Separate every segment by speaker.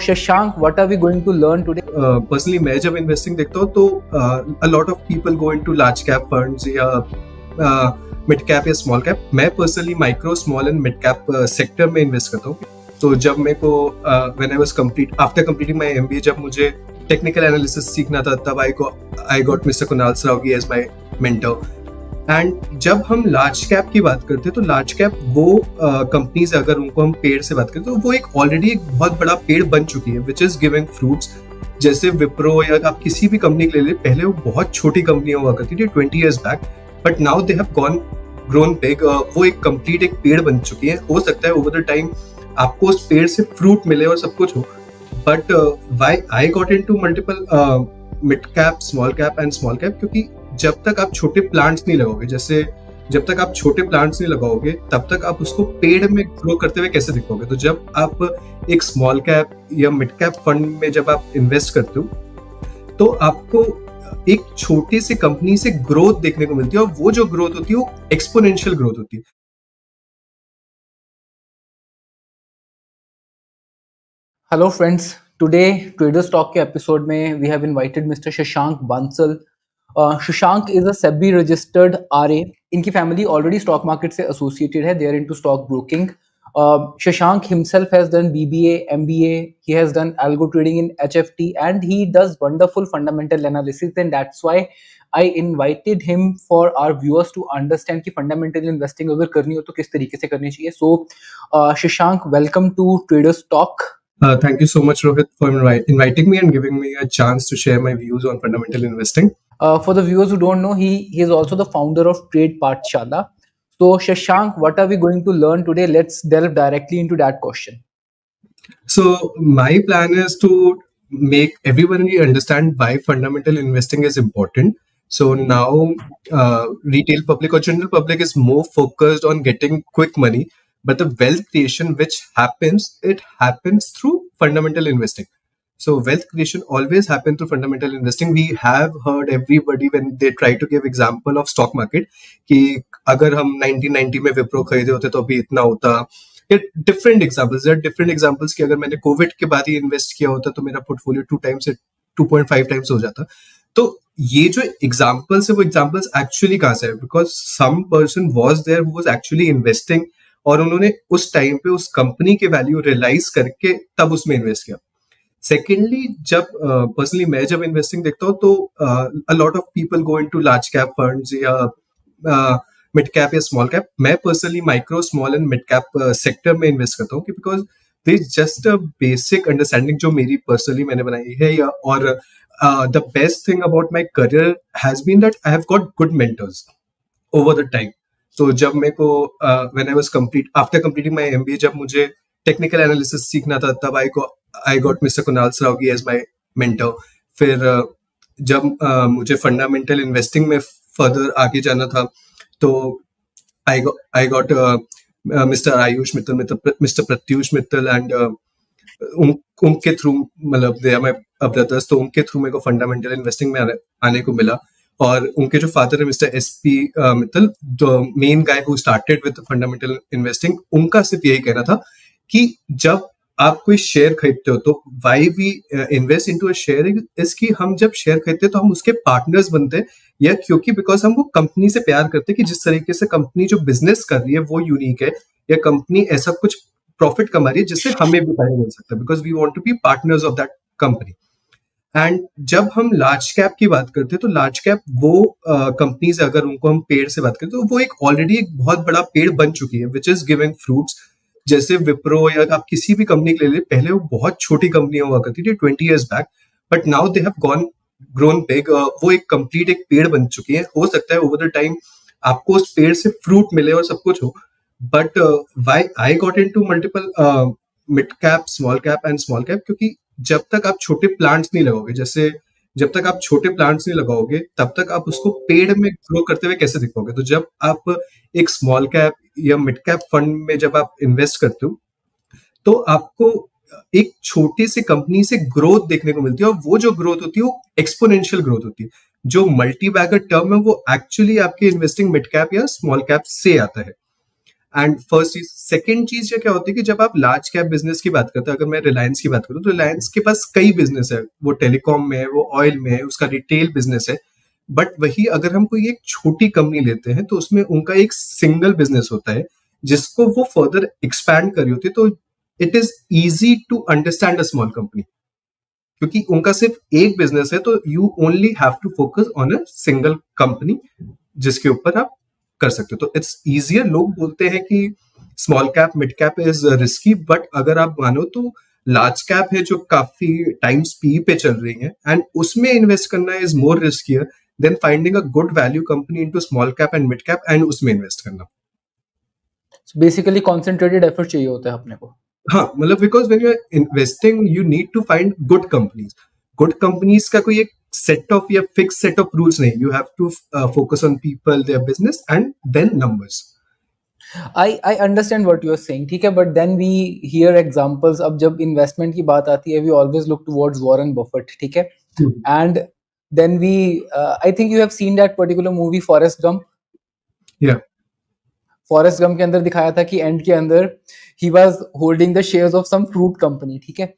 Speaker 1: Shashank, what are we going to learn today?
Speaker 2: Personally मैं जब investing देखता हूँ तो a lot of people go into large cap funds या mid cap या स्मॉल कैप. मैं personally micro small and mid cap sector में invest करता हूँ. तो जब मेरे को when I was complete after completing my MBA, जब मुझे टेक्निकल एनालिसिस सीखना था, तब I got mister Kunal Saraogi as my mentor. And जब हम लार्ज कैप की बात करते हैं तो लार्ज कैप वो कंपनीज, अगर उनको हम पेड़ से बात करते हैं तो वो एक ऑलरेडी एक बहुत बड़ा पेड़ बन चुकी है विच इज गिविंग फ्रूट्स. जैसे विप्रो या आप किसी भी कंपनी के ले ले, पहले वो बहुत छोटी कंपनी हुआ करती थी 20 years back, but now they have grown big. वो एक कंप्लीट एक पेड़ बन चुकी है. हो सकता है ओवर द टाइम आपको उस पेड़ से फ्रूट मिले और सब कुछ हो, but why I got into multiple mid cap, small cap and small cap, क्योंकि जब तक आप छोटे प्लांट्स नहीं लगाओगे, जैसे जब तक आप छोटे प्लांट्स नहीं लगाओगे तब तक आप उसको पेड़ में ग्रो करते हुए कैसे दिखोगे. तो जब आप एक स्मॉल कैप या मिड कैप फंड में जब आप इन्वेस्ट करते हो तो आपको एक छोटी सी कंपनी से ग्रोथ देखने को मिलती है, और वो जो ग्रोथ होती है वो एक्सपोनेंशियल ग्रोथ होती है.
Speaker 1: Hello friends, today Traders Talk के एपिसोड में we have invited Mr. Shashank Bansal. Shashank is a SEBI registered RA. इनकी फैमिली ऑलरेडी स्टॉक मार्केट से एसोसिएटेड है. They are into stock broking. Shashank himself has done BBA, MBA. He has done algo trading in HFT, and he does wonderful fundamental analysis. And that's why I invited him for our viewers to understand कि fundamental investing अगर करनी हो तो किस तरीके से करनी चाहिए. So, Shashank, welcome to Traders Talk.
Speaker 2: Thank you so much, Rohit, for inviting me and giving me a chance to share my views on fundamental investing.
Speaker 1: For the viewers who don't know, he is also the founder of Trade Pathshala. So, Shashank, what are we going to learn today? Let's delve directly into that question.
Speaker 2: So, my plan is to make everyone understand why fundamental investing is important. So now, retail public or general public is more focused on getting quick money, but the wealth creation which happens, it happens through fundamental investing. So wealth creation always happens through fundamental investing. We have heard everybody when they try to give example of stock market कि अगर हम 1990 में विप्रो खरीदे होते तो अभी इतना होता. ये different examples कि अगर मैंने कोविड के बाद ही इन्वेस्ट किया होता तो मेरा पोर्टफोलियो 2 times से 2.5 times हो जाता. तो ये जो एग्जाम्पल्स है वो एग्जाम्पल्स एक्चुअली कहाँ से है? Because some person was there who was actually investing, और उन्होंने उस टाइम पे उस कंपनी के वैल्यू रियलाइज करके तब उसमें इन्वेस्ट किया. सेकेंडली, जब पर्सनली मैं जब इन्वेस्टिंग देखता हूँ तो a lot of people go into large cap funds या मिड कैप या स्मॉल कैप. मैं personally micro small and mid cap sector में इन्वेस्ट करता हूँ because there is just a basic understanding जो मेरी पर्सनली मैंने बनाई है. या और the best thing about my career has been that I have got good mentors over the time. तो जब मेरे को when I was after completing my MBA, जब मुझे टेक्निकल एनालिसिस सीखना था, तब I got mister Kunal Saraogi as my mentor. फिर जब मुझे फंडामेंटल इन्वेस्टिंग में फर्दर आगे जाना था तो I got mister Ayush Mittal, mister Pratyush Mittal, and उनके थ्रू, मतलब दे आर माय ब्रदर्स, तो उनके थ्रू मेरे को फंडामेंटल इन्वेस्टिंग में आने को मिला. और उनके जो फादर है mister SP Mittal, the main guy who started with fundamental investing, उनका सिर्फ यही कहना था कि जब आप कोई शेयर खरीदते हो तो why we invest into a share is कि हम जब शेयर खरीदते हैं तो हम उसके पार्टनर्स बनते हैं, या क्योंकि बिकॉज हम वो कंपनी से प्यार करते हैं कि जिस तरीके से कंपनी जो बिजनेस कर रही है वो यूनिक है, या कंपनी ऐसा कुछ प्रॉफिट कमा रही है जिससे हमें भी फायदा मिल सकता है, because we want to be partners of that company. And जब हम लार्ज कैप की बात करते हैं तो लार्ज कैप वो कंपनीज, अगर उनको हम पेड़ से बात करते हैं तो वो एक ऑलरेडी एक बहुत बड़ा पेड़ बन चुकी है विच इज गिविंग फ्रूट्स. जैसे विप्रो या आप किसी भी कंपनी के ले ले, पहले वो बहुत छोटी कंपनी हुआ करती थी 20 years back, but now they have grown big. वो एक कंप्लीट एक पेड़ बन चुकी है. हो सकता है ओवर द टाइम आपको उस पेड़ से फ्रूट मिले और सब कुछ हो, but why I got into multiple mid cap, small cap and small cap, क्योंकि जब तक आप छोटे प्लांट्स नहीं लगाओगे, जैसे जब तक आप छोटे प्लांट्स नहीं लगाओगे तब तक आप उसको पेड़ में ग्रो करते हुए कैसे दिखोगे. तो जब आप एक स्मॉल कैप या मिड कैप फंड में जब आप इन्वेस्ट करते हो तो आपको एक छोटी सी कंपनी से ग्रोथ देखने को मिलती है, और वो जो ग्रोथ होती है वो एक्सपोनेंशियल ग्रोथ होती है. जो मल्टी बैगर टर्म है वो एक्चुअली आपके इन्वेस्टिंग मिड कैप या स्मॉल कैप से आता है. एंड फर्स्ट चीज, सेकंड चीज ये क्या होती है कि जब आप लार्ज कैप बिजनेस की बात करते हैं, अगर मैं रिलायंस की बात करूं तो रिलायंस के पास कई बिजनेस है, वो टेलीकॉम में है, वो ऑयल में है, उसका रिटेल बिजनेस है। बट वही अगर हम कोई एक छोटी कंपनी लेते हैं तो उसमें उनका एक सिंगल बिजनेस होता है जिसको वो फर्दर एक्सपैंड करी होती है। तो it is easy to understand a small company, क्योंकि उनका सिर्फ एक बिजनेस है, तो you only have to focus on a single company जिसके ऊपर आप कर सकते हो। तो इट्स इजियर। लोग बोलते हैं कि small cap mid cap is risky, but अगर आप मानो तो लार्ज कैप है जो काफी टाइम्स पी पे चल रही है, एंड उसमें इन्वेस्ट करना is more riskier than finding a good value company into small cap and mid cap and उसमें इन्वेस्ट करना।
Speaker 1: बेसिकली कॉन्सेंट्रेटेड एफर्ट चाहिए होता है अपने को।
Speaker 2: हाँ, मतलब because when you are investing you need to find good companies. Good companies का कोई एक सेट ऑफ या फिक्स सेट ऑफ रूल्स नहीं, you have to focus on people, their business and then numbers.
Speaker 1: I understand what you're saying, ठीक है, but then we hear examples. अब जब investment की बात आती है, we always look towards Warren Buffett, ठीक है, and then we I think you have seen that particular movie Forrest Gump.
Speaker 2: Yeah.
Speaker 1: Forrest Gump के अंदर दिखाया था कि एंड के अंदर ही was holding the shares of some fruit company, ठीक है,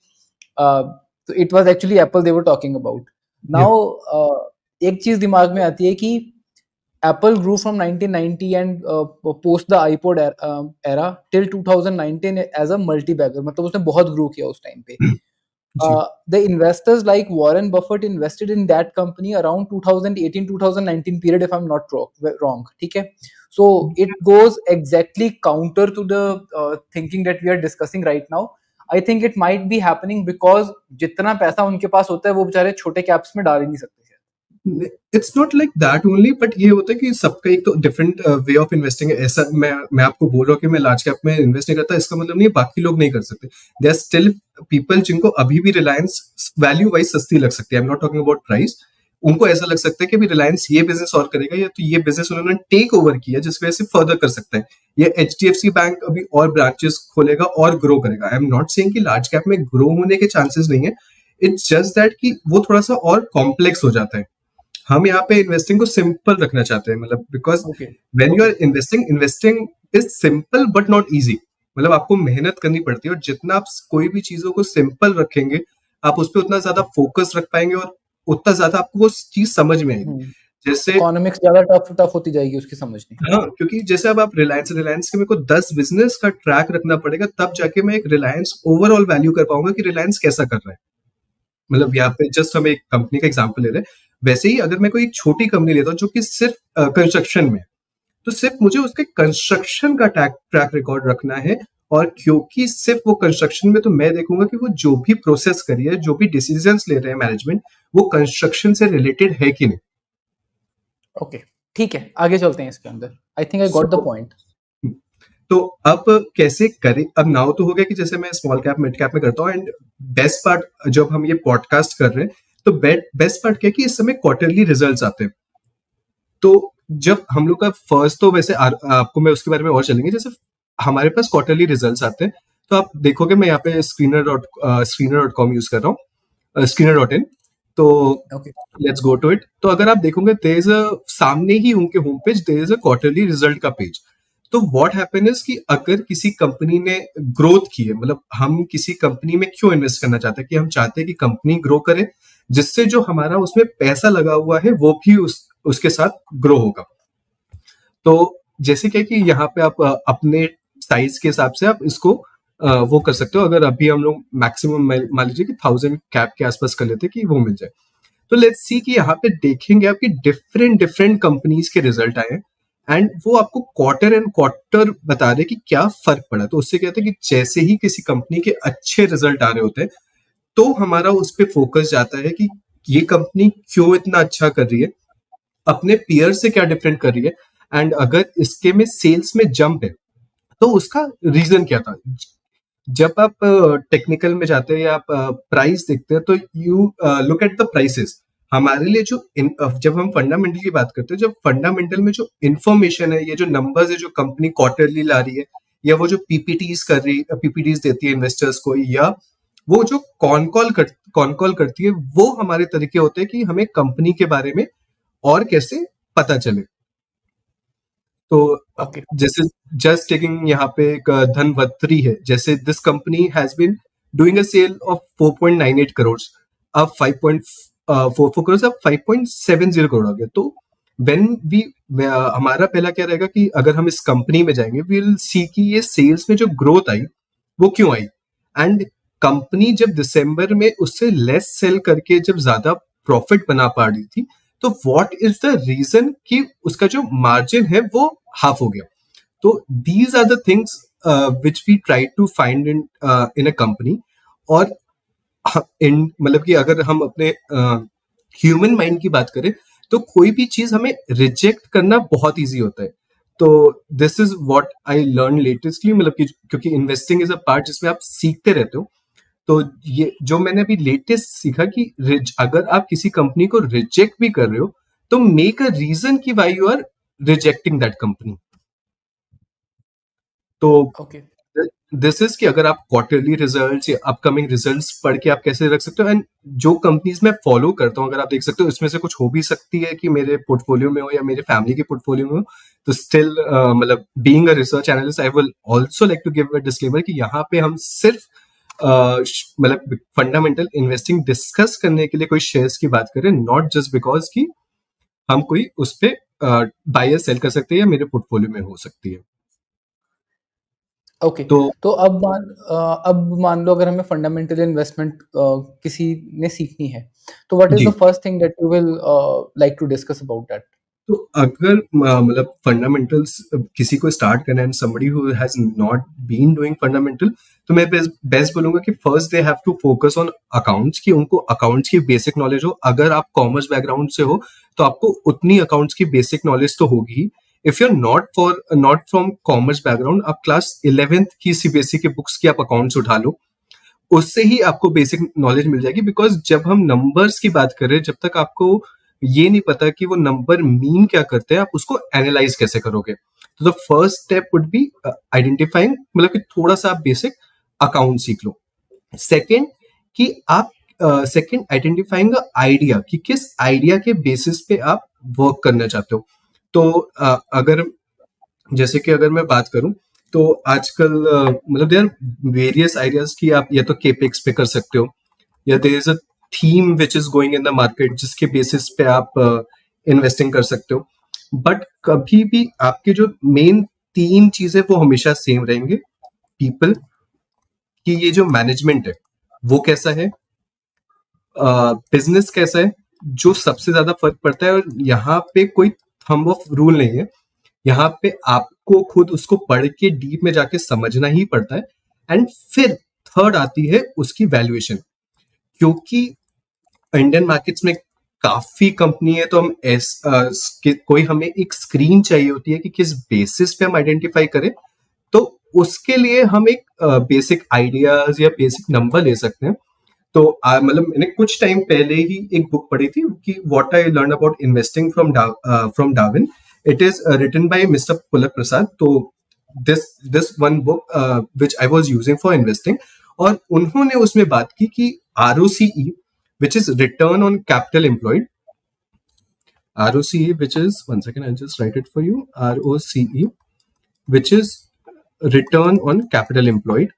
Speaker 1: तो it was actually Apple they were talking about now. एक चीज दिमाग में आती है कि Apple grew from 1990 and post the iPod era till 2019 as a multi bagger, मतलब उसने बहुत ग्रो किया उस टाइम पे। The investors like Warren Buffett invested in that company around 2018-2019 period, if I'm not wrong, ठीक है। So it goes exactly counter to the thinking that we are discussing right now. I think it might be happening because जितना पैसा उनके पास होता है वो बेचारे छोटे कैप्स में डाल ही नहीं सकते।
Speaker 2: It's not like that only, but ये होता है कि सबका एक तो डिफरेंट वे ऑफ इन्वेस्टिंग है। ऐसा मैं आपको बोल रहा हूँ कि मैं लार्ज कैप में इन्वेस्ट नहीं करता, इसका मतलब नहीं बाकी लोग नहीं कर सकते। देयर आर स्टिल पीपल जिनको अभी भी रिलायंस वैल्यू वाइज सस्ती लग सकती है। I am not talking about price. उनको ऐसा लग सकता है कि रिलायंस ये बिजनेस और करेगा, या तो ये बिजनेस उन्होंने टेक ओवर किया जिस वजह से फर्दर कर सकता है, या HDFC बैंक अभी और ब्रांचेस खोलेगा और ग्रो करेगा। आई एम नॉट सेइंग कि लार्ज कैप में ग्रो होने के चांसेस नहीं है, इट्स जस्ट दैट कि वो थोड़ा सा और कॉम्प्लेक्स हो जाता है। हम यहाँ पे इन्वेस्टिंग को सिंपल रखना चाहते हैं, मतलब because when you are investing is simple but not easy. मतलब आपको मेहनत करनी पड़ती है, और जितना आप कोई भी चीजों को सिंपल रखेंगे आप उस पर उतना ज्यादा फोकस रख पाएंगे और उतना ज्यादा आपको वो चीज समझ में आएगी। जैसे
Speaker 1: इकोनॉमिक्स ज्यादा टफ होती जाएगी उसकी समझनी।
Speaker 2: हाँ, क्योंकि जैसे अब आप रिलायंस के मेरे को 10 बिजनेस का ट्रैक रखना पड़ेगा, तब जाके मैं एक रिलायंस ओवरऑल वैल्यू कर पाऊंगा कि रिलायंस कैसा कर रहा है। मतलब यहाँ पे जस्ट हम एक कंपनी का एग्जांपल ले रहे हैं। वैसे ही अगर मैं कोई छोटी कंपनी लेता हूँ जो कि सिर्फ कंस्ट्रक्शन में, तो सिर्फ मुझे उसके कंस्ट्रक्शन का ट्रैक रिकॉर्ड रखना है, और क्योंकि सिर्फ वो कंस्ट्रक्शन में, तो मैं देखूंगा कि वो जो भी प्रोसेस करी है, जो भी डिसीजंस ले रहे हैं मैनेजमेंट, वो कंस्ट्रक्शन से रिलेटेड है कि नहीं।
Speaker 1: ओके, ठीक है, आगे चलते हैं इसके अंदर। I think I got the point.
Speaker 2: तो अब कैसे करें? अब नाउ तो हो गया कि जैसे मैं स्मॉल कैप मिड कैप में करता हूँ, एंड बेस्ट पार्ट जब हम ये पॉडकास्ट कर रहे हैं तो बेस्ट पार्ट क्या है कि इस समय क्वार्टरली रिजल्ट्स आते हैं। तो जब हम लोग का फर्स्ट, तो वैसे आपको मैं उसके बारे में और चलेंगे, जैसे हमारे पास क्वार्टरली रिजल्ट्स आते हैं तो आप देखोगे मैं यहाँ पे screener.com यूज कर रहा हूँ, screener.in। तो लेट्स गो टू इट। तो अगर आप देखोगे देयर इज अ, सामने ही उनके home page there is a quarterly result का पेज। तो व्हाट हैपन इज कि अगर किसी कंपनी ने ग्रोथ की है, मतलब हम किसी कंपनी में क्यों इन्वेस्ट करना चाहते हैं कि हम चाहते हैं कि कंपनी ग्रो करे, जिससे जो हमारा उसमें पैसा लगा हुआ है वो भी उसके साथ ग्रो होगा। तो जैसे क्या कि यहाँ पे आप अपने साइज के हिसाब से आप इसको वो कर सकते हो। अगर अभी हम लोग मैक्सिमम मान लीजिए कि 1000 कैप के आसपास कर लेते कि वो मिल जाए, तो लेट्स सी कि यहाँ पे देखेंगे आपकी डिफरेंट कंपनीज के रिजल्ट आए, एंड वो आपको क्वार्टर एंड क्वार्टर बता रहे कि क्या फर्क पड़ा। तो उससे कहते हैं कि जैसे ही किसी कंपनी के अच्छे रिजल्ट आ रहे होते हैं तो हमारा उस पर फोकस जाता है कि ये कंपनी क्यों इतना अच्छा कर रही है, अपने पीयर से क्या डिफरेंट कर रही है, एंड अगर इसके में सेल्स में जंप है तो उसका रीजन क्या था। जब आप टेक्निकल में जाते हैं या आप प्राइस देखते हैं तो you look at the prices. हमारे लिए जो जब हम फंडामेंटल की बात करते हैं, जब फंडामेंटल में जो इन्फॉर्मेशन है, ये जो नंबर्स है जो कंपनी क्वार्टरली ला रही है, या वो जो पीपीटीज देती है इन्वेस्टर्स को, या वो जो कॉन कॉल करती है, वो हमारे तरीके होते हैं कि हमें कंपनी के बारे में और कैसे पता चले। तो
Speaker 1: ओके,
Speaker 2: जैसे जस्ट टेकिंग यहाँ पे एक धनवंतरी है, जैसे this company has been doing a sale of 4.98 crore, अब 5.44 करोड़, अब 5.70 करोड़ हो गया। तो व्हेन वी हमारा पहला क्या रहेगा कि अगर हम इस कंपनी में जाएंगे, वी विल सी कि ये सेल्स में जो ग्रोथ आई वो क्यों आई, एंड कंपनी जब दिसंबर में उससे लेस सेल करके जब ज्यादा प्रॉफिट बना पा रही थी, तो व्हाट इज द रीजन कि उसका जो मार्जिन है वो हाफ हो गया। तो these are the things which we try to find in in a company. और इन मतलब कि अगर हम अपने ह्यूमन माइंड की बात करें, तो कोई भी चीज हमें रिजेक्ट करना बहुत इजी होता है। तो this is what I learn latestly, मतलब कि क्योंकि इन्वेस्टिंग इज अ पार्ट जिसमें आप सीखते रहते हो। तो ये जो मैंने अभी लेटेस्ट सीखा कि अगर आप किसी कंपनी को रिजेक्ट भी कर रहे हो, तो मेक अ रीजन कि why you are rejecting that company. तो
Speaker 1: ओके,
Speaker 2: दिस इज कि अगर आप क्वार्टरली रिजल्ट्स या अपकमिंग रिजल्ट्स पढ़ के आप कैसे रख सकते हो, एंड जो कंपनीज मैं फॉलो करता हूँ, अगर आप देख सकते हो इसमें से कुछ हो भी सकती है कि मेरे पोर्टफोलियो में हो या मेरे फैमिली के पोर्टफोलियो में हो, तो स्टिल मतलब being a research analyst I will also like to give a disclaimer कि यहाँ पे हम सिर्फ मतलब फंडामेंटल इन्वेस्टिंग डिस्कस करने के लिए कोई शेयर्स की बात करें, नॉट जस्ट बिकॉज कि हम कोई उस पे बाय या सेल कर सकते हैं या मेरे पोर्टफोलियो में हो सकती है।
Speaker 1: ओके।
Speaker 2: तो
Speaker 1: तो अब मान लो अगर हमें फंडामेंटल इन्वेस्टमेंट किसी ने सीखनी है, तो व्हाट इज़
Speaker 2: जी,
Speaker 1: the first thing that you will like to discuss about that?
Speaker 2: तो अगर मतलब फंडामेंटल्स किसी को स्टार्ट करना है, somebody who has not been doing fundamental, तो मैं बेस्ट बोलूंगा कि first they have to focus on accounts, कि उनको अकाउंट्स की बेसिक नॉलेज हो। अगर आप कॉमर्स बैकग्राउंड से हो तो आपको उतनी अकाउंट्स की बेसिक नॉलेज तो होगी ही। If you are not from commerce background, आप क्लास 11th की सीबीएसई की बुक्स की आप अकाउंट्स उठा लो, उससे ही आपको बेसिक नॉलेज मिल जाएगी। बिकॉज जब हम नंबर्स की बात करें, जब तक आपको ये नहीं पता कि वो नंबर मीन क्या करते हैं, आप उसको एनालाइज कैसे करोगे। तो the first step would be identifying, मतलब कि थोड़ा सा आप बेसिक अकाउंट सीख लो। सेकेंड, कि आप सेकेंड आइडेंटिफाइंग आइडिया, कि किस आइडिया के बेसिस पे आप वर्क करना चाहते हो। तो अगर जैसे कि अगर मैं बात करूं, तो आजकल मतलब देयर वेरियस आइडियाज की आप या तो केपेक्स पे कर सकते हो, या there is a theme which is going in the market जिसके बेसिस पे आप इन्वेस्टिंग कर सकते हो। बट कभी भी आपके जो मेन तीन चीजें वो हमेशा सेम रहेंगे। पीपल, कि ये जो मैनेजमेंट है वो कैसा है, बिजनेस कैसा है, जो सबसे ज्यादा फर्क पड़ता है। और यहाँ पे कोई थंब ऑफ रूल नहीं है, यहाँ पे आपको खुद उसको पढ़ के डीप में जाके समझना ही पड़ता है। एंड फिर थर्ड आती है उसकी वैल्यूएशन, क्योंकि इंडियन मार्केट्स में काफी कंपनी है, तो हम कोई हमें एक स्क्रीन चाहिए होती है कि किस बेसिस पे हम आइडेंटिफाई करें। तो उसके लिए हम एक बेसिक आइडियाज या बेसिक नंबर ले सकते हैं। तो मतलब मैंने कुछ टाइम पहले ही एक बुक पढ़ी थी कि what I learn about investing from Darwin. It is written by mister Pulak Prasad. तो this this one book which I was using for investing, और उन्होंने उसमें बात की कि ROCE, which is return on capital employed, ROCE, which is, one second, I'll just write it for you, ROCE, which is return on capital employed,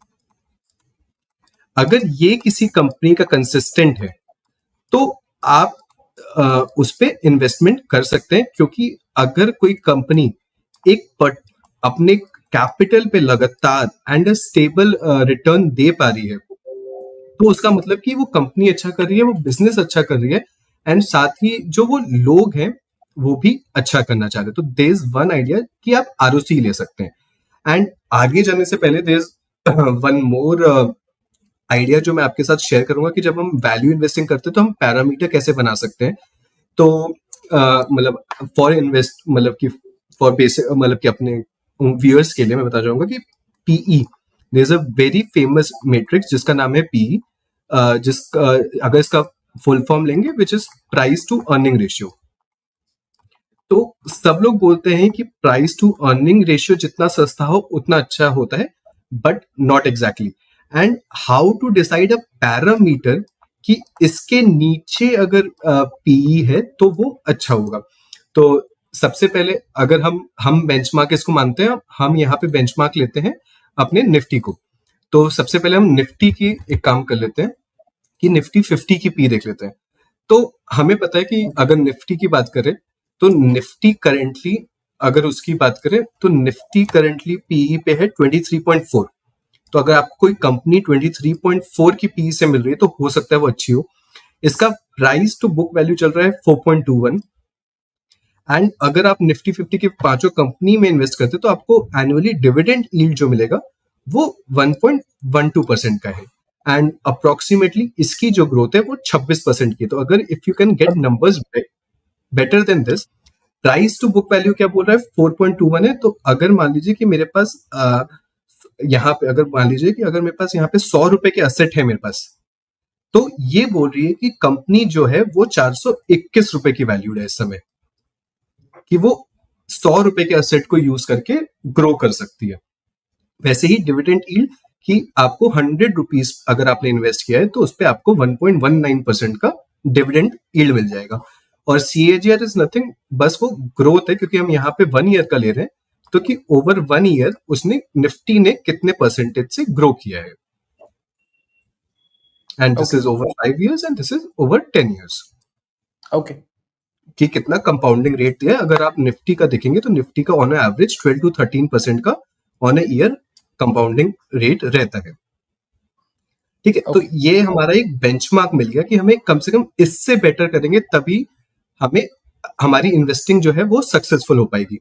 Speaker 2: अगर ये किसी company का कंसिस्टेंट है, तो आप उस पे इन्वेस्टमेंट कर सकते हैं। क्योंकि अगर कोई कंपनी एक अपने कैपिटल पे लगातार एंड स्टेबल रिटर्न दे पा रही है, तो उसका मतलब कि वो कंपनी अच्छा कर रही है, वो बिजनेस अच्छा कर रही है, एंड साथ ही जो वो लोग हैं वो भी अच्छा करना चाह रहे हैं। तो देयर इज वन आइडिया कि आप ROC ले सकते हैं। एंड आगे जाने से पहले there is one more idea जो मैं आपके साथ शेयर करूंगा, कि जब हम वैल्यू इन्वेस्टिंग करते हैं तो हम पैरामीटर कैसे बना सकते हैं। तो मतलब फॉर इन्वेस्ट, मतलब कि फॉर बेसिक, मतलब कि अपने व्यूअर्स के लिए मैं बता जाऊंगा कि PE, there is a very famous matrix जिसका नाम है PE, जिसका अगर इसका फुल फॉर्म लेंगे, which is price to earning ratio. तो सब लोग बोलते हैं कि प्राइस टू अर्निंग रेशियो जितना सस्ता हो उतना अच्छा होता है, but not exactly. And how to decide a parameter कि इसके नीचे अगर PE है तो वो अच्छा होगा। तो सबसे पहले अगर हम बेंचमार्क इसको मानते हैं, हम यहाँ पे बेंचमार्क लेते हैं अपने निफ्टी को। तो सबसे पहले हम निफ्टी की एक काम कर लेते हैं कि निफ्टी 50 की पी देख लेते हैं। तो हमें पता है कि अगर निफ्टी की बात करें तो निफ्टी करंटली, अगर उसकी बात करें तो निफ्टी करंटली पीई पे है 23.4। तो अगर आपको कोई कंपनी 23.4 की पीई से मिल रही है तो हो सकता है वो अच्छी हो। इसका प्राइस टू बुक वैल्यू चल रहा है 4.21। एंड अगर आप निफ्टी 50 की पांचों कंपनी में इन्वेस्ट करते तो आपको एनुअली डिविडेंड यील्ड जो मिलेगा वो 1.12% का है। एंड अप्रोक्सीमेटली इसकी जो ग्रोथ है वो 26% की। तो अगर if you can get numbers better than this, price to book value क्या बोल रहा है 4.21 है। तो अगर मान लीजिए कि मेरे पास यहाँ पे, अगर मान लीजिए कि अगर मेरे पास यहाँ पे 100 रुपए के असेट है मेरे पास, तो ये बोल रही है कि कंपनी जो है वो 421 रुपए की वैल्यूड है इस समय, कि वो 100 रुपए के असेट को यूज करके ग्रो कर सकती है। वैसे ही डिविडेंड यील्ड कि आपको 100 रुपीज अगर आपने इन्वेस्ट किया है तो उस पर आपको 1.19% का डिविडेंड यील्ड मिल जाएगा। और CAGR इज नथिंग, बस वो ग्रोथ है, क्योंकि हम यहाँ पे 1 ईयर का ले रहे हैं, तो कि ओवर 1 ईयर उसने निफ्टी ने कितने परसेंटेज से ग्रो किया है। And this is over 5 years and this is over 10 years।
Speaker 1: Okay,
Speaker 2: कि कितना कंपाउंडिंग रेट दिया है। अगर आप निफ्टी का देखेंगे तो निफ्टी का ऑन एवरेज 12 to 13% का on a year compounding rate रहता है। ठीक है, तो ये हमारा एक बेंचमार्क मिल गया कि हमें कम से कम इससे बेटर करेंगे तभी हमें हमारी इन्वेस्टिंग जो है वो सक्सेसफुल हो पाएगी।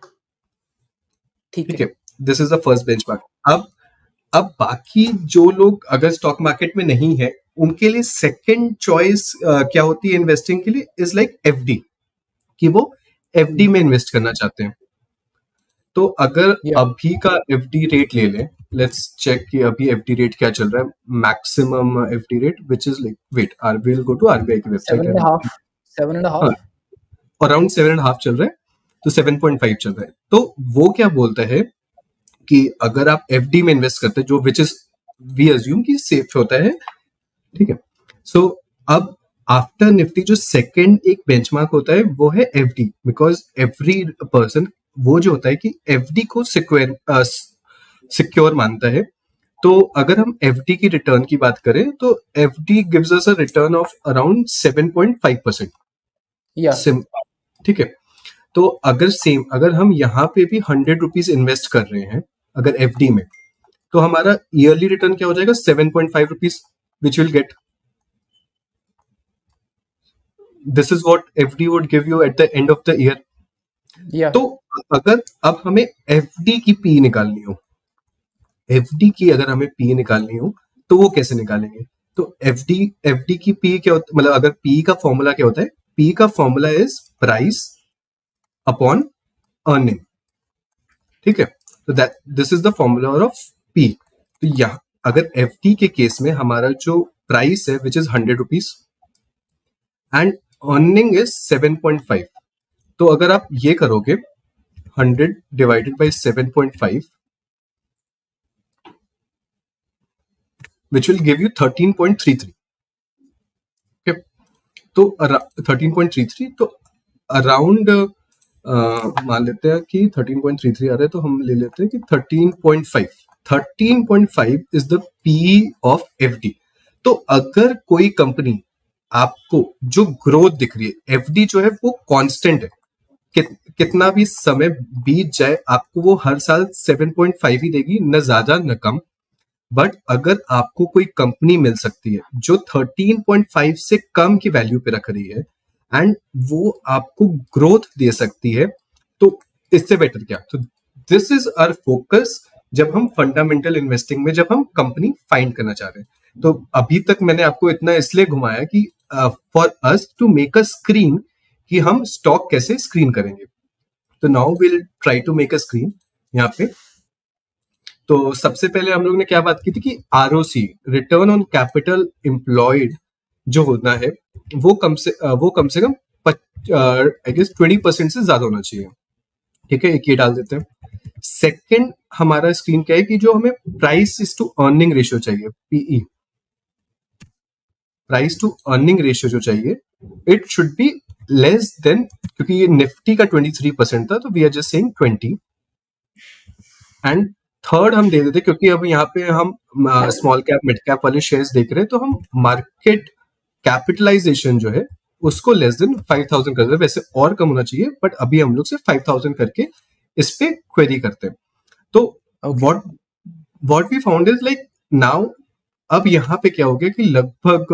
Speaker 2: ठीक है, this is the first benchmark. अब बाकी जो लोग अगर स्टॉक मार्केट में नहीं है उनके लिए सेकंड चॉइस क्या होती है इन्वेस्टिंग के लिए, इज लाइक FD, कि वो FD में इन्वेस्ट करना चाहते हैं। तो अगर अभी का FD रेट ले लें, लेट्स चेक कि अभी FD रेट क्या चल रहा है, maximum FD rate which is like, wait, RBI go to RBI की वेबसाइट,
Speaker 1: 7.5
Speaker 2: अराउंड 7.5 चल रहा है, तो 7.5 चल रहा है। तो वो क्या बोलता है कि अगर आप FD में इन्वेस्ट करते हैं, जो विच इज वी अज्यूम कि सेफ होता है, ठीक है। सो अब आफ्टर निफ्टी जो सेकंड एक बेंचमार्क होता है वो है FD, बिकॉज एवरी पर्सन वो जो होता है कि FD को सिक्योर मानता है। तो अगर हम FD की रिटर्न की बात करें तो FD gives us a return of around 7.5%। ठीक है, तो अगर हम यहाँ पे भी 100 रुपीज इन्वेस्ट कर रहे हैं अगर FD में, तो हमारा ईयरली रिटर्न क्या हो जाएगा 7.5 rupees, which will get, this is what FD would give you at the end of the year. तो अगर अब हमें FD की पी निकालनी हो, FD की अगर हमें पी निकालनी हो तो वो कैसे निकालेंगे? तो FD की पी क्या होता है, मतलब अगर पी का फॉर्मूला क्या होता है, पी का formula is price upon earning. ठीक है, तो this is the formula of P. तो यहाँ अगर FD के केस में हमारा जो प्राइस है which is 100 rupees and earning is 7.5, तो अगर आप ये करोगे 100 divided by 7.5 which will give you 13.33। okay, तो 13.33, तो अराउंड मान लेते हैं कि 13.33 आ रहा है, तो हम ले लेते हैं कि 13.5 is the P of FD। तो अगर कोई कंपनी आपको जो ग्रोथ दिख रही है, FD जो है वो कांस्टेंट है, कितना भी समय बीत जाए आपको वो हर साल 7.5 ही देगी, न ज्यादा न कम। बट अगर आपको कोई कंपनी मिल सकती है जो 13.5 से कम की वैल्यू पे रख रही है एंड वो आपको ग्रोथ दे सकती है, तो इससे बेटर क्या? तो दिस इज आवर फोकस जब हम फंडामेंटल इन्वेस्टिंग में, जब हम कंपनी फाइंड करना चाह रहे हैं। तो अभी तक मैंने आपको इतना इसलिए घुमाया कि for us to make a screen कि हम स्टॉक कैसे स्क्रीन करेंगे। तो now will try to make a screen यहाँ पे। तो सबसे पहले हम लोग ने क्या बात की थी कि ROC, return on capital employed, जो होना है वो कम से कम आई गेस 20% से ज्यादा होना चाहिए। ठीक है, एक ये डाल देते हैं। सेकंड हमारा स्क्रीन क्या है कि जो हमें price is to earning ratio चाहिए, PE, price to earning ratio जो चाहिए, it should be less than, क्योंकि ये निफ्टी का 23% था, तो we are just saying 20। And third हम दे देते, क्योंकि अब यहाँ पे हम स्मॉल कैप मिड कैप वाले शेयर्स देख रहे हैं, तो हम मार्केट कैपिटलाइजेशन जो है उसको लेस देन 5000 कर रहे हैं। वैसे और कम होना चाहिए, बट अभी हम लोग सिर्फ 5000 करके इस पे क्वेरी करते हैं। तो what we found is like now, अब यहाँ पे क्या हो गया कि लगभग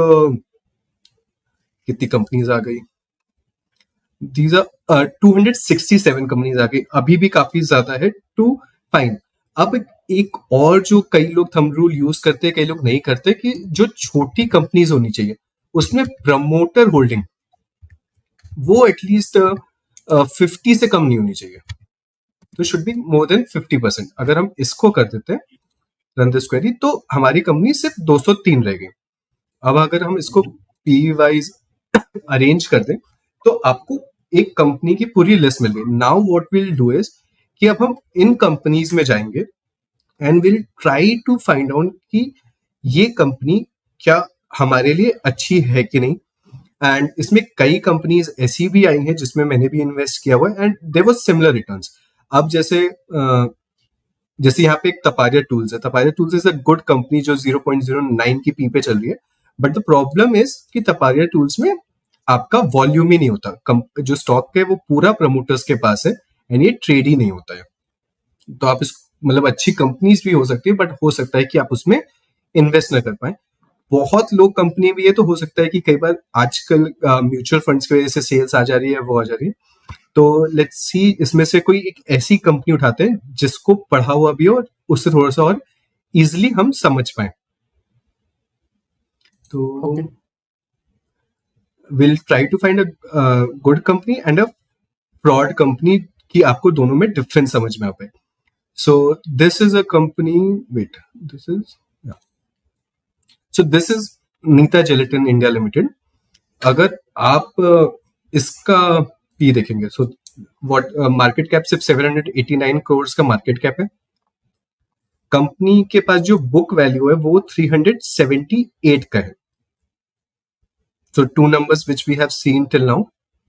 Speaker 2: कितनी कंपनीज आ गई, दीज आर 267 कंपनीज आ गई, अभी भी काफी ज्यादा है टू फाइंड। अब एक और जो कई लोग थंब रूल यूज करते हैं, कई लोग नहीं करते, कि जो छोटी कंपनीज होनी चाहिए उसमें प्रमोटर होल्डिंग वो एटलीस्ट 50 से कम नहीं होनी चाहिए, तो शुड बी मोर देन 50%। अगर हम इसको कर देते हैं रन दिस क्वेरी, तो हमारी कंपनी सिर्फ 203 रह गई। अब अगर हम इसको पी वाइज अरेंज कर दें, तो आपको एक कंपनी की पूरी लिस्ट मिल गई। Now what will do is कि अब हम इन कंपनीज में जाएंगे and will try to find out कि ये कंपनी क्या हमारे लिए अच्छी है कि नहीं। एंड इसमें कई कंपनीज ऐसी भी आई हैं जिसमें मैंने भी इन्वेस्ट किया हुआ है and there was similar returns. अब जैसे यहाँ पे एक तपारिया टूल्स है, Tapariya tools is a good company जो 0.09 की पी पे चल रही है, बट द प्रॉब्लम इज कि तपारिया टूल्स में आपका वॉल्यूम ही नहीं होता, जो स्टॉक है वो पूरा प्रमोटर्स के पास है एंड ये ट्रेड ही नहीं होता है। तो आप इस मतलब अच्छी कंपनीज भी हो सकती है, बट हो सकता है कि आप उसमें इन्वेस्ट ना कर पाए। बहुत लोग कंपनी भी है, तो हो सकता है कि कई बार आजकल म्यूचुअल फंड्स की वजह से सेल्स आ जा रही है, वो आ जा रही है। तो लेट्स सी इसमें से कोई एक ऐसी कंपनी उठाते हैं जिसको पढ़ा हुआ भी हो और उससे थोड़ा सा और इजिली हम समझ पाए। तो will try to find a good company and a fraud company कि आपको दोनों में डिफरेंस समझ में आ पाए। So this is a company, wait, this is, so this is Nitta gelatin India limited. अगर आप इसका पी देखेंगे, सो व्हाट मार्केट कैप सिर्फ 789 करोड़ का मार्केट कैप है। कंपनी के पास जो बुक वैल्यू है वो 378 का है। So two numbers which we have seen till now.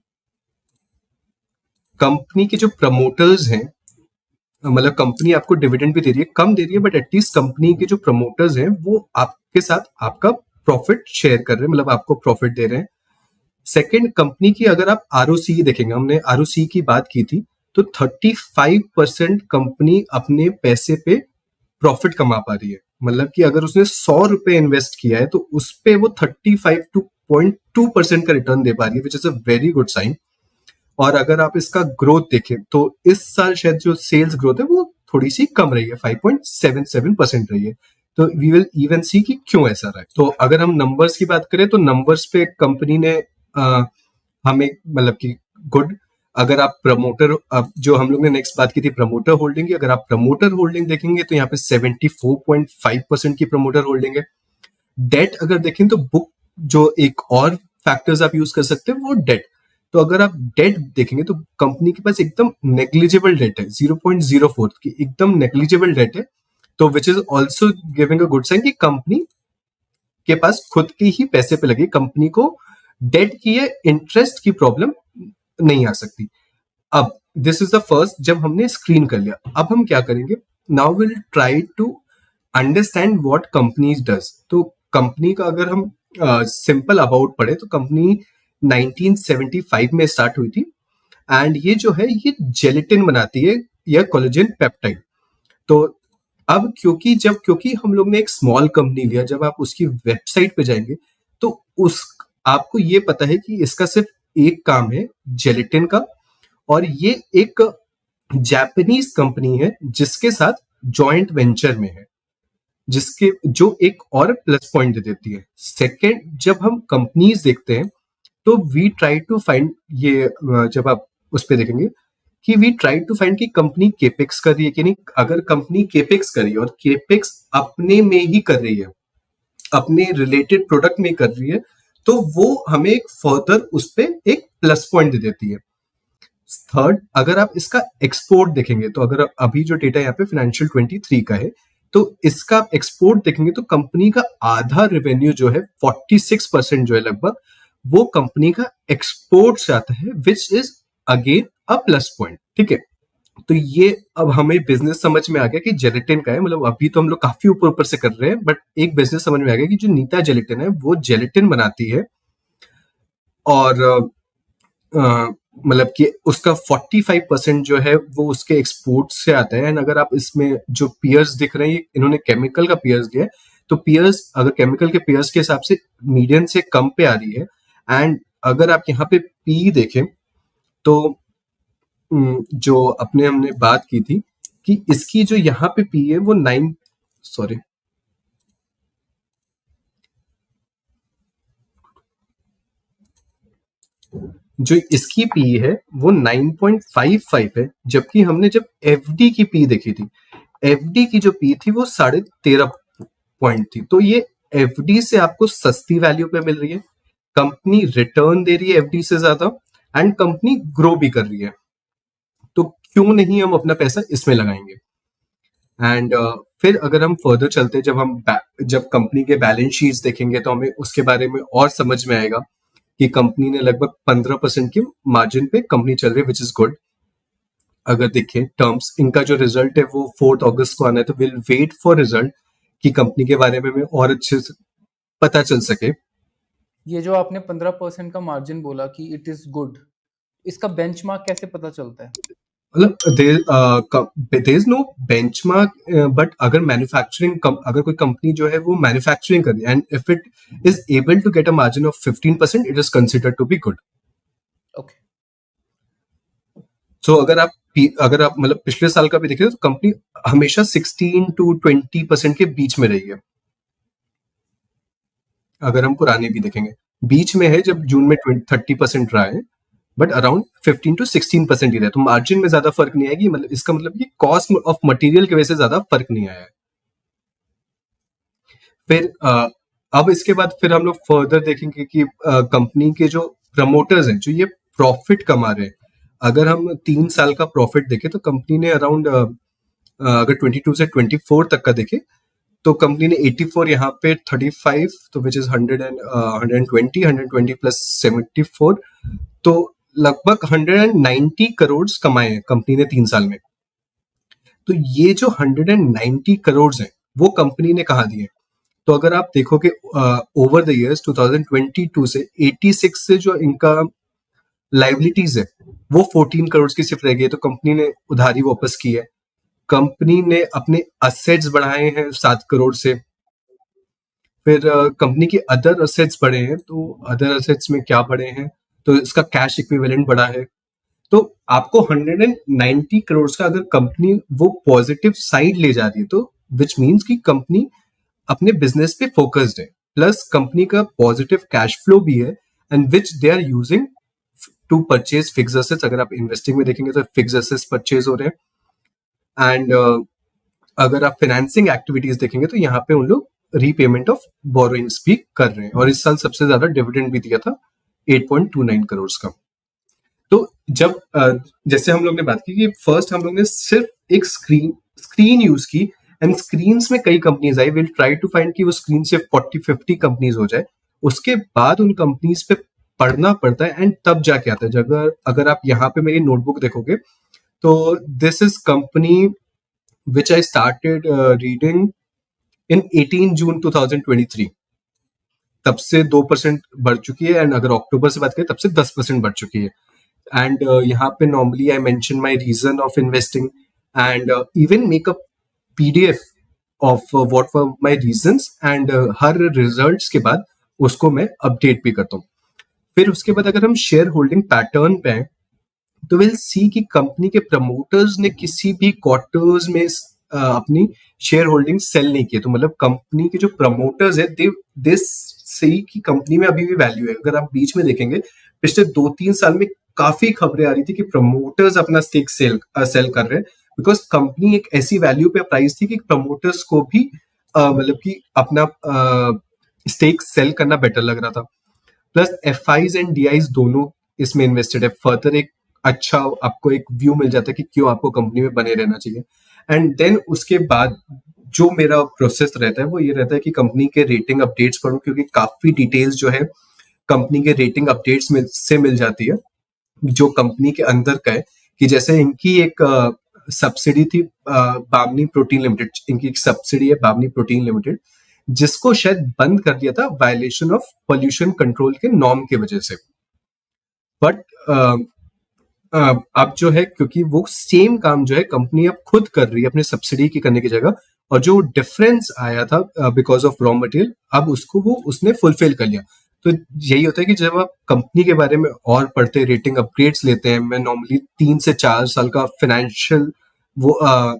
Speaker 2: Company के जो प्रमोटर्स हैं, मतलब कंपनी आपको डिविडेंड भी दे रही है, कम दे रही है, बट एटलीस्ट कंपनी के जो प्रमोटर्स हैं वो आपके साथ आपका प्रॉफिट शेयर कर रहे हैं, मतलब आपको प्रॉफिट दे रहे हैं। सेकेंड, कंपनी की अगर आप आरओसी देखेंगे, हमने आरओसी की बात की थी, तो 35% कंपनी अपने पैसे पे प्रॉफिट कमा पा रही है। मतलब कि अगर उसने 100 रुपए इन्वेस्ट किया है तो उस पे वो 35.2% का रिटर्न दे पा रही है, which is a very good sign. और अगर आप इसका ग्रोथ देखें तो इस साल शायद जो सेल्स ग्रोथ है वो थोड़ी सी कम रही है, 5.77% रही है। तो वी विल इवन सी कि क्यों ऐसा रहा है। तो अगर हम नंबर्स की बात करें तो नंबर्स पे कंपनी ने हमें मतलब कि गुड, अगर आप प्रमोटर, अब जो हम लोग ने नेक्स्ट बात की थी प्रमोटर होल्डिंग की, अगर आप प्रमोटर होल्डिंग देखेंगे तो यहाँ पे 74.5% की प्रमोटर होल्डिंग है। डेट अगर देखें तो बुक, जो एक और फैक्टर्स आप यूज कर सकते हैं वो डेट। तो अगर आप डेट देखेंगे तो कंपनी के पास एकदम नेग्लिजिबल डेट है, 0.04 की एकदम नेग्लिजिबल डेट है। तो which is also giving a good sign कि कंपनी के पास खुद के ही पैसे पे लगे, कंपनी को डेट की है इंटरेस्ट की प्रॉब्लम नहीं आ सकती। अब दिस इज द फर्स्ट, जब हमने स्क्रीन कर लिया, अब हम क्या करेंगे, now will try to understand what company does. तो कंपनी का अगर हम सिंपल अबाउट पढ़े तो कंपनी 1975 में स्टार्ट हुई थी एंड ये जो है ये जेलेटिन बनाती है या कोलेजन पेप्टाइड। तो अब क्योंकि हम लोग ने एक स्मॉल कंपनी लिया, जब आप उसकी वेबसाइट पे जाएंगे तो उस आपको ये पता है कि इसका सिर्फ एक काम है जेलेटिन का, और ये एक जापानीज कंपनी है जिसके साथ जॉइंट वेंचर में है, जिसके जो एक और प्लस पॉइंट दे देती है। सेकेंड, जब हम कंपनीज देखते हैं तो वी ट्राई टू फाइंड, ये जब आप उस पर देखेंगे कि वी ट्राई टू फाइंड कि कंपनी केपेक्स कर रही है कि नहीं। अगर कंपनी केपेक्स कर रही है और केपेक्स अपने में ही कर रही है, अपने रिलेटेड प्रोडक्ट में कर रही है, तो वो हमें एक फर्दर उस पर एक प्लस पॉइंट दे देती है। थर्ड, अगर आप इसका एक्सपोर्ट देखेंगे तो अगर अभी जो डेटा यहाँ पे फाइनेंशियल 23 का है, तो इसका आप एक्सपोर्ट देखेंगे तो कंपनी का आधा रेवेन्यू जो है 46% जो है लगभग वो कंपनी का एक्सपोर्ट से आता है, which is again a plus point. ठीक है, तो ये अब हमें बिजनेस समझ में आ गया कि जेलेटिन का है, मतलब अभी तो हम लोग काफी ऊपर ऊपर से कर रहे हैं, बट एक बिजनेस समझ में आ गया कि जो नीता जेलेटिन है वो जेलेटिन बनाती है, और मतलब कि उसका 45% जो है वो उसके एक्सपोर्ट से आता है। एंड अगर आप इसमें जो पियर्स दिख रहे हैं, इन्होंने केमिकल का पियर्स दिया है, तो पियर्स अगर केमिकल के पियर्स के हिसाब से मीडियन से कम पे आ रही है। एंड अगर आप यहाँ पे पी देखें तो जो अपने हमने बात की थी कि इसकी जो यहाँ पे पी है वो 9, सॉरी, जो इसकी पी है वो 9.55 है, जबकि हमने जब एफडी की पी देखी थी, एफडी की जो पी थी वो 13.5 पॉइंट थी। तो ये एफडी से आपको सस्ती वैल्यू पे मिल रही है, कंपनी रिटर्न दे रही है एफडी से ज्यादा, एंड कंपनी ग्रो भी कर रही है। तो क्यों नहीं हम अपना पैसा इसमें लगाएंगे। एंड फिर अगर हम फर्दर चलते हैं, जब कंपनी के बैलेंस शीट्स देखेंगे तो हमें उसके बारे में और समझ में आएगा कि कंपनी ने लगभग 15% की मार्जिन पे कंपनी चल रही है, विच इज गुड। अगर देखें टर्म्स, इनका जो रिजल्ट है वो 4 अगस्त को आना है, तो विल वेट फॉर रिजल्ट कि कंपनी के बारे में हमें और अच्छे से पता चल सके।
Speaker 1: ये जो आपने 15% का मार्जिन बोला कि इट इज गुड, इसका बेंचमार्क कैसे पता चलता है?
Speaker 2: मतलब there is no benchmark, but अगर अगर कोई कंपनी जो है वो मैन्युफैक्चरिंग कर रही है and if it is able to get a margin of 15%, it is considered to be good.
Speaker 1: Okay.
Speaker 2: So अगर आप मतलब पिछले साल का भी देखें तो कंपनी हमेशा 16 to 20% के बीच में रही है। अगर हम पुराने भी देखेंगे, बीच में है, जब जून में 30% रहा है, बट अराउंड 15 to 16% ही रहा है। तो मार्जिन में ज्यादा फर्क नहीं आएगी, मतलब इसका मतलब कि कॉस्ट ऑफ मटेरियल की वजह से ज्यादा फर्क नहीं आया है। फिर अब इसके बाद फिर हम लोग फर्दर देखेंगे कि कंपनी के जो प्रमोटर्स हैं, जो ये प्रॉफिट कमा रहे हैं, अगर हम 3 साल का प्रॉफिट देखें तो कंपनी ने अराउंड अगर 22 से 24 तक का देखें तो कंपनी ने 84, यहाँ पे 35, तो विच इज 120 प्लस 74, तो लगभग 190 करोड़ कमाए हैं कंपनी ने 3 साल में। तो ये जो 190 करोड़ हैं वो कंपनी ने कहा दिए। तो अगर आप देखोगे ओवर द इयर्स 2022 से 86 से जो इनका लाइबिलिटीज है वो 14 करोड़ की सिर्फ रह गई है। तो कंपनी ने उधारी वापस की है, कंपनी ने अपने असेट्स बढ़ाए हैं 7 करोड़ से। फिर कंपनी के अदर असेट्स बढ़े हैं, तो अदर असेट्स में क्या बढ़े हैं, तो इसका कैश इक्विवेलेंट बढ़ा है। तो आपको 190 करोड़ का अगर कंपनी वो पॉजिटिव साइड ले जा रही है, तो विच मीन्स कि कंपनी अपने बिजनेस पे फोकस्ड है, प्लस कंपनी का पॉजिटिव कैश फ्लो भी है, and which they are using to purchase fix assets. अगर आप इन्वेस्टिंग में देखेंगे तो फिक्स एसेट्स परचेज हो रहे हैं। एंड अगर आप फाइनेंसिंग एक्टिविटीज देखेंगे तो यहाँ पे उन लोग रीपेमेंट ऑफ बोरोइंग्स भी कर रहे हैं, और इस साल सबसे ज्यादा डिविडेंड भी दिया था 8.29 करोड़ का। तो जब जैसे हम लोग ने बात की कि फर्स्ट हम लोग ने सिर्फ एक स्क्रीन यूज की, एंड स्क्रीन में कई कंपनीज आई, विल ट्राई टू फाइंड कि वो स्क्रीन से 40-50 कंपनीज हो जाए। उसके बाद उन कंपनीज पे पढ़ना पड़ता है, एंड तब जाके आता है। अगर आप यहाँ पे मेरी नोटबुक देखोगे तो this is company which I started reading in 18 June 2023। तब से 2% बढ़ चुकी है, एंड अगर अक्टूबर से बात करें तब से 10% बढ़ चुकी है। एंड यहाँ पे normally I mention my reason of investing, and even make a PDF of what were my reasons, and हर रिजल्ट्स के बाद उसको मैं अपडेट भी करता हूँ। फिर उसके बाद अगर हम शेयर होल्डिंग पैटर्न पे हैं तो विल सी कि कंपनी के प्रमोटर्स ने किसी भी क्वार्टर्स में अपनी शेयर होल्डिंग सेल नहीं की। तो मतलब कंपनी के जो प्रमोटर्स है दे सी कि कंपनी में अभी भी वैल्यू है। अगर आप बीच में देखेंगे पिछले 2-3 साल में काफी खबरें आ रही थी कि प्रमोटर्स अपना स्टेक सेल कर रहे हैं, बिकॉज कंपनी एक ऐसी वैल्यू पे प्राइस थी कि प्रमोटर्स को भी मतलब कि अपना स्टेक सेल करना बेटर लग रहा था। Plus F IIs and D IIs दोनों इसमें इन्वेस्टेड है। फर्दर एक अच्छा आपको एक व्यू मिल जाता है कि क्यों आपको कंपनी में बने रहना चाहिए। एंड देन उसके बाद जो मेरा प्रोसेस रहता है वो ये रहता है कि कंपनी के रेटिंग अपडेट्स पढूं, क्योंकि काफी डिटेल्स जो है कंपनी के रेटिंग अपडेट्स से मिल जाती है, जो कंपनी के अंदर का है। कि जैसे इनकी एक सब्सिडी थी बामनी प्रोटीन लिमिटेड, इनकी एक सब्सिडी है बामनी प्रोटीन लिमिटेड, जिसको शायद बंद कर दिया था वायलेशन ऑफ पोल्यूशन कंट्रोल के नॉर्म की वजह से। बट अब जो है, क्योंकि वो सेम काम जो है कंपनी अब खुद कर रही है अपने सब्सिडी की करने की जगह, और जो डिफरेंस आया था बिकॉज ऑफ रॉ मटेरियल, अब उसको वो उसने फुलफिल कर लिया। तो यही होता है कि जब आप कंपनी के बारे में और पढ़ते हैं, रेटिंग अपग्रेड्स लेते हैं, मैं नॉर्मली 3 से 4 साल का फाइनेंशियल वो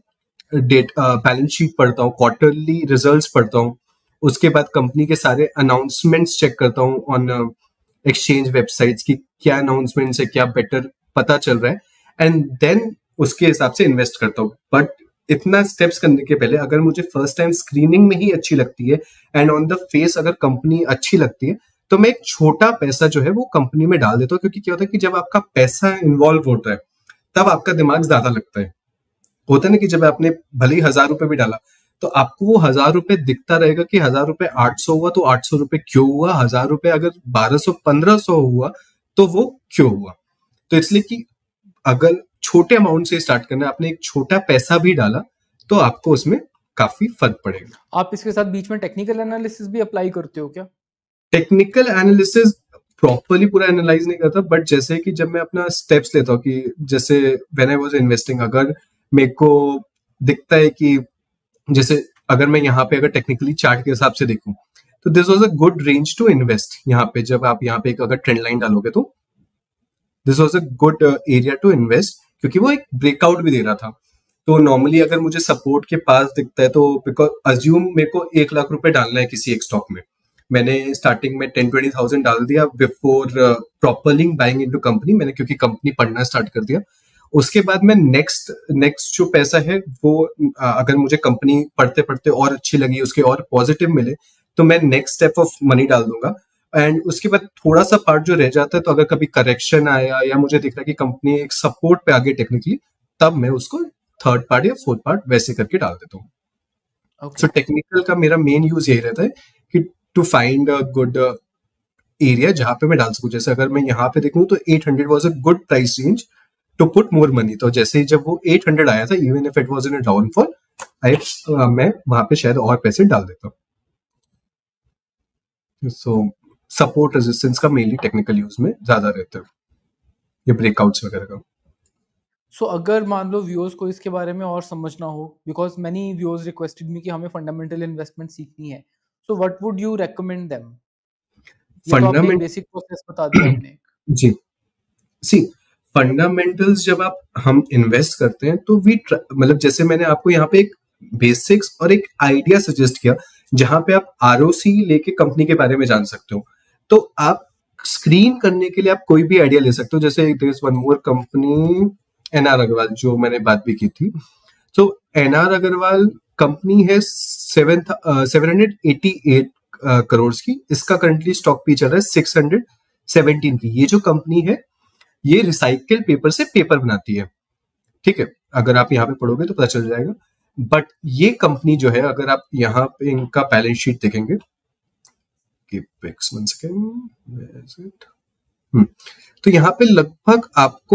Speaker 2: बैलेंस शीट पढ़ता हूँ, क्वार्टरली रिजल्ट्स पढ़ता हूँ, उसके बाद कंपनी के सारे अनाउंसमेंट्स चेक करता हूँ ऑन एक्सचेंज वेबसाइट्स की, क्या अनाउंसमेंट्स है, क्या बेटर पता चल रहा है, एंड देन उसके हिसाब से इन्वेस्ट करता हूँ। बट इतना स्टेप्स करने के पहले अगर मुझे फर्स्ट टाइम स्क्रीनिंग में ही अच्छी लगती है एंड ऑन द फेस अगर कंपनी अच्छी लगती है, तो मैं एक छोटा पैसा जो है वो कंपनी में डाल देता हूँ। क्योंकि क्या होता है कि जब आपका पैसा इन्वॉल्व होता है तब आपका दिमाग ज्यादा लगता है। होता है ना कि जब आपने भले ही 1000 रुपए भी डाला, तो आपको वो 1000 रुपए दिखता रहेगा कि 1000 रुपए 800 हुआ तो 800 रुपए क्यों हुआ, 1000 रुपए अगर 1200 1500 हुआ तो वो क्यों हुआ। तो इसलिए कि अगर छोटे अमाउंट से स्टार्ट करना है, आपने एक छोटा पैसा भी डाला तो आपको उसमें काफी फर्क पड़ेगा।
Speaker 1: आप इसके साथ बीच में टेक्निकल एनालिसिस भी अप्लाई करते हो क्या?
Speaker 2: टेक्निकल एनालिसिस प्रॉपरली पूरा एनालाइज नहीं करता, बट जैसे कि जब मैं अपना स्टेप्स लेता हूँ कि जैसे व्हेन आई वाज इन्वेस्टिंग, अगर मेरे को दिखता है कि जैसे अगर मैं यहाँ पे अगर टेक्निकली चार्ट के हिसाब से देखूं तो this was a good range to invest. यहाँ पे जब आप यहाँ पे अगर ट्रेंड लाइन डालोगे तो this was a good area to invest, क्योंकि वो एक ब्रेकआउट भी दे रहा था। तो नॉर्मली अगर मुझे सपोर्ट के पास दिखता है तो बिकॉज अज्यूम मेरे को 1 लाख रुपए डालना है किसी एक स्टॉक में, मैंने स्टार्टिंग में 10-20,000 डाल दिया before properly buying into company, मैंने क्योंकि कंपनी पढ़ना स्टार्ट कर दिया। उसके बाद मैं नेक्स्ट जो पैसा है वो अगर मुझे कंपनी पढ़ते पढ़ते और अच्छी लगी, उसके और पॉजिटिव मिले, तो मैं नेक्स्ट स्टेप ऑफ मनी डाल दूंगा। एंड उसके बाद थोड़ा सा पार्ट जो रह जाता है, तो अगर कभी करेक्शन आया या मुझे दिख रहा है कि कंपनी एक सपोर्ट पे आ गई टेक्निकली, तब मैं उसको थर्ड पार्ट या फोर्थ पार्ट वैसे करके डाल देता हूँ। सो टेक्निकल का मेरा मेन यूज यही रहता है कि to find a good area जहां पे मैं डाल सकूं। जैसे अगर मैं यहाँ पे देखूं तो 800 was a good price range to put more money. तो जैसे ही जब वो 800 आया था, even if it was in a downfall, मैं वहां पे शायद और पैसे डाल देता। सो सपोर्ट रेजिस्टेंस का मेनली टेक्निकल यूज में ज्यादा रहता है, ये ब्रेकआउट्स वगैरह का।
Speaker 1: सो अगर मान लो व्यूअर्स को इसके बारे में और समझना हो, because many viewers requested me कि हमें फंडामेंटल इन्वेस्टमेंट सीखनी है, so what would you recommend them? ये तो आपने बेसिक प्रोसेस बता दिया आपने।
Speaker 2: जी, सी फंडामेंटल्स जब हम इन्वेस्ट करते हैं तो मतलब जैसे मैंने आपको यहाँ पे एक बेसिक्स और एक आइडिया सजेस्ट किया जहां पे आप आरओसी लेके कंपनी के बारे में जान सकते हो। तो आप स्क्रीन करने के लिए आप कोई भी आइडिया ले सकते हो। जैसे there is one more company NR Agarwal, जो मैंने बात भी की थी। तो एनआर अग्रवाल कंपनी है 788 करोड़ की, इसका करंटली स्टॉक भी चल रहा है 617 की। ये जो कंपनी है ये रिसाइकल पेपर से पेपर बनाती है, ठीक है, अगर आप यहाँ पे पढ़ोगे तो पता चल जाएगा। बट ये कंपनी जो है, अगर आप यहाँ पे इनका बैलेंस शीट देखेंगे, तो यहाँ पे लगभग आपको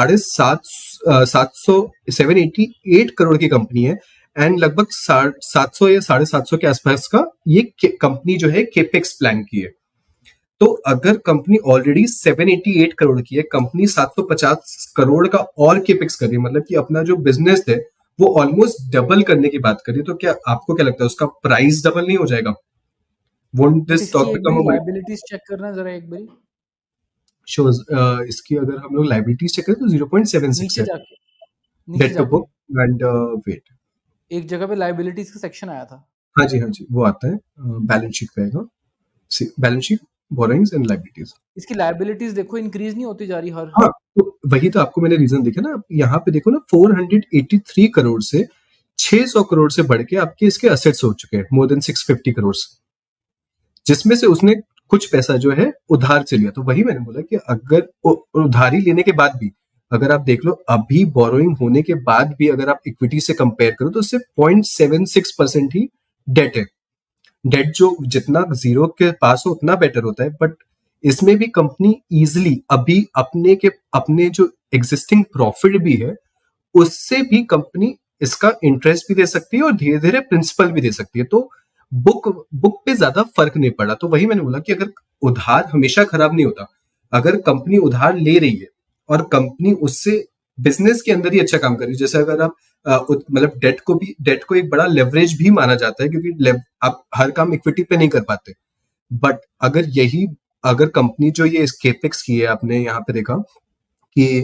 Speaker 2: 788 करोड़ की कंपनी है, एंड लगभग 700 या 750 के आसपास का ये कंपनी जो है केपेक्स प्लान की है। तो अगर कंपनी ऑलरेडी 788 करोड़ की है, कंपनी 750 करोड़ का और केपेक्स कर रही है, मतलब कि अपना जो बिजनेस है वो ऑलमोस्ट डबल करने की बात कर रही है। तो क्या आपको क्या लगता है उसका प्राइस डबल नहीं हो जाएगा? Won't this stock become a
Speaker 1: liabilities check करना जरा एक बार।
Speaker 2: शोज इसकी अगर हम लोग लायबिलिटीज चेक करें तो 0.76
Speaker 1: नीचे
Speaker 2: है
Speaker 1: जाके
Speaker 2: debt to book and wait.
Speaker 1: एक जगह पे लायबिलिटीज का सेक्शन आया था।
Speaker 2: हाँ जी वो आता है, बैलेंस शीट पे आएगा, balance sheet, borrowings and liabilities.
Speaker 1: इसकी लायबिलिटीज देखो इंक्रीज नहीं होती जा रही हर।
Speaker 2: हाँ, तो वही तो आपको मैंने रीजन दिखा ना। यहाँ पे देखो ना, 483 करोड़ से 600 करोड़ से बढ़ के आपके इसके असेट्स हो चुके हैं मोर देन 650 करोड़, जिसमें से उसने कुछ पैसा जो है उधार से लिया। तो वही मैंने बोला कि अगर उधारी लेने के बाद भी अगर आप देख लो, अभी बोरोइंग होने के बाद भी अगर आप इक्विटी से कंपेयर करो तो सिर्फ 0.76% ही डेट है। डेट जो जितना जीरो के पास हो उतना बेटर होता है, बट इसमें भी कंपनी इजिली अभी अपने जो एग्जिस्टिंग प्रॉफिट भी है उससे भी कंपनी इसका इंटरेस्ट भी दे सकती है और धीरे धीरे प्रिंसिपल भी दे सकती है। तो बुक पे ज्यादा फर्क नहीं पड़ा। तो वही मैंने बोला कि अगर उधार हमेशा खराब नहीं होता, अगर कंपनी उधार ले रही है और कंपनी उससे बिजनेस के अंदर ही अच्छा काम कर रही है, जैसे अगर आप मतलब डेट को एक बड़ा लेवरेज भी माना जाता है, क्योंकि आप हर काम इक्विटी पे नहीं कर पाते। बट अगर कंपनी जो ये केपेक्स की है, आपने यहाँ पे देखा कि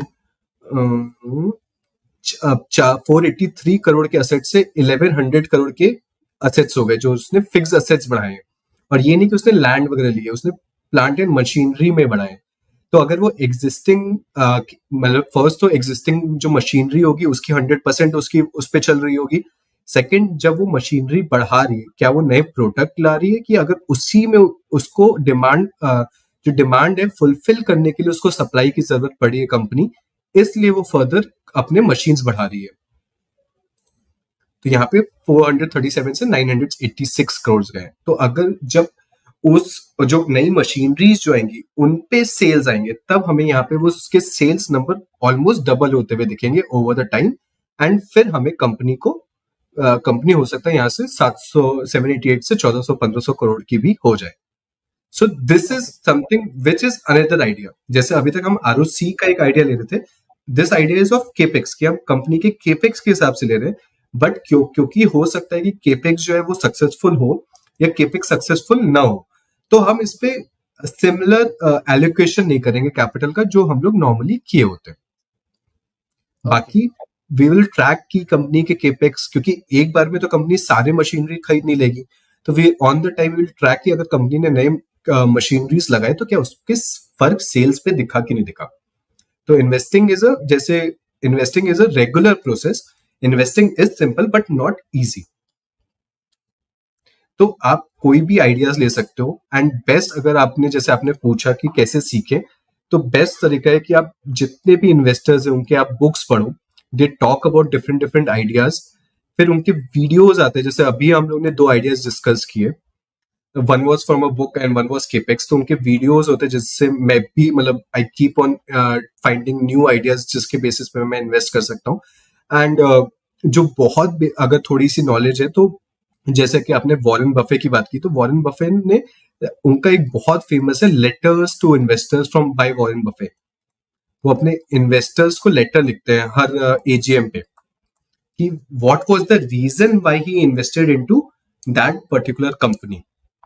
Speaker 2: 483 करोड़ के असेट से 1100 करोड़ के असेट्स हो गए, जो उसने फिक्स असेट्स बढ़ाए हैं। और ये नहीं कि उसने लैंड वगैरह लिए, उसने प्लांट एंड मशीनरी में बढ़ाए। तो अगर वो एग्जिस्टिंग मतलब फर्स्ट तो एग्जिस्टिंग जो मशीनरी होगी उसकी 100% उसकी उस पर चल रही होगी। सेकंड, जब वो मशीनरी बढ़ा रही है, क्या वो नए प्रोडक्ट ला रही है कि अगर उसी में उसको जो डिमांड है फुलफिल करने के लिए उसको सप्लाई की जरूरत पड़ी है कंपनी, इसलिए वो फर्दर अपने मशीन्स बढ़ा रही है। तो यहाँ पे 437 से 986 करोड़ गए। तो अगर जब जो नई मशीनरीज जो आएंगी उन पे सेल्स आएंगे, तब हमें यहाँ पे वो उसके सेल्स नंबर ऑलमोस्ट डबल होते हुए दिखेंगे ओवर द टाइम। एंड फिर हमें कंपनी हो सकता है यहाँ से 788 से 1400-1500 करोड़ की भी हो जाए। So this is something which is another idea. जैसे अभी तक हम आरओसी का एक आइडिया ले रहे थे, this idea is of capex, कि हम कंपनी के केपेक्स के हिसाब से ले रहे हैं। बट क्योंकि हो सकता है कि केपेक्स जो है वो सक्सेसफुल हो या केपेक्स सक्सेसफुल ना हो, तो हम इस पे सिमिलर एलोकेशन नहीं करेंगे कैपिटल का जो हम लोग नॉर्मली किए होते हैं। बाकी वी विल ट्रैक की कंपनी के केपेक्स, क्योंकि एक बार में तो कंपनी सारे मशीनरी खरीद नहीं लेगी। तो we on the time will track की अगर कंपनी ने नए मशीनरीज लगाए तो क्या उसके फर्क सेल्स पे दिखा कि नहीं दिखा। तो investing is a regular process. Investing is simple but not easy. तो आप कोई भी आइडियाज ले सकते हो। एंड बेस्ट, अगर आपने पूछा कि कैसे सीखे, तो बेस्ट तरीका है कि आप जितने भी इन्वेस्टर्स हैं उनके आप बुक्स पढ़ो। They talk about different ideas. फिर उनके वीडियोज आते हैं, जैसे अभी हम लोग ने 2 आइडियाज डिस्कस किए, one was from a book and one was capex. तो उनके वीडियोज होते हैं जिससे मैं भी मतलब I keep on finding new ideas जिसके बेसिस पे मैं इन्वेस्ट कर सकता हूँ। एंड जो बहुत अगर थोड़ी सी नॉलेज है, तो जैसे कि आपने वॉरेन बफे की बात की, तो वॉरेन बफे ने उनका एक बहुत फेमस है letters to investors from by Warren Buffett. वो अपने इन्वेस्टर्स को लेटर लिखते हैं हर एजीएम पे कि what was the reason why he invested into that particular company.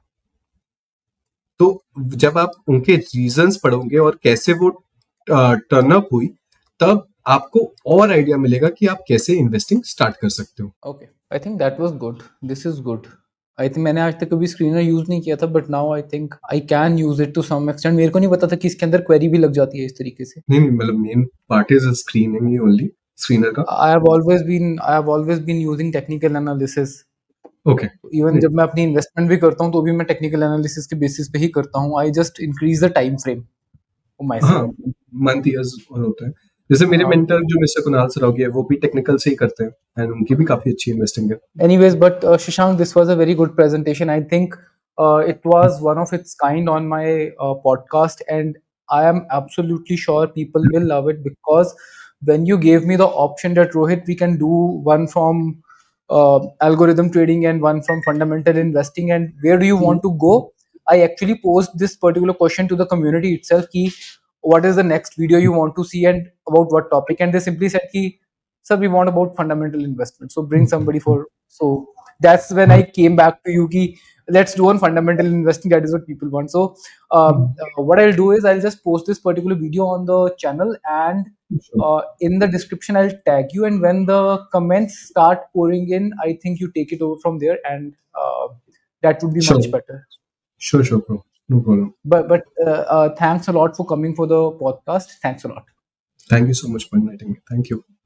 Speaker 2: तो जब आप उनके रीजंस पढ़ोगे और कैसे वो टर्न अप हुई, तब आपको और आइडिया मिलेगा कि आप कैसे इन्वेस्टिंग स्टार्ट कर सकते हो।
Speaker 1: Okay, I think that was good. This is good. I think मैंने आज तक कभी स्क्रीनर यूज नहीं किया था, but now I think I can use it to some extent. मेरे को नहीं पता था कि इसके अंदर क्वेरी भी लग जाती है इस तरीके से।
Speaker 2: नहीं, मतलब मेन पार्ट इज स्क्रीनिंग ही ओनली, स्क्रीनर का।
Speaker 1: I have always been using technical analysis.
Speaker 2: Okay.
Speaker 1: Even जब मैं अपनी इन्वेस्टमेंट भी करता हूँ तो भी मैं टेक्निकल एनालिसिस के बेसिस पे ही करता हूँ। I just increase the time frame for my
Speaker 2: हाँ,
Speaker 1: सेल्फ।
Speaker 2: मंथ ईयर्स और होता है। जैसे मेरे मेंटर जो मिस्टर कुणाल सरावगी है, वो भी टेक्निकल से ही करते हैं एंड उनकी भी काफी अच्छी इन्वेस्टिंग है।
Speaker 1: Anyways, but Shashank, this was a very good presentation. I think it was one of its kind on my podcast, and I am absolutely sure people will love it, because when you gave me the option that Rohit, we can do one from algorithm trading and one from fundamental investing, and where do you want to go? I actually posed this particular question to the community itself: ki, what is the next video you want to see and about what topic? And they simply said ki, sir, we want about fundamental investment, so bring somebody for. So that's when I came back to you ki, let's do on fundamental investing. That is what people want. So what I'll do is I'll just post this particular video on the channel, and in the description I'll tag you, and when the comments start pouring in, I think you take it over from there, and that would be
Speaker 2: Sure.
Speaker 1: much better.
Speaker 2: Sure, bro. No problem.
Speaker 1: But thanks a lot for coming for the podcast. Thanks a lot.
Speaker 2: Thank you so much for inviting me. Thank you.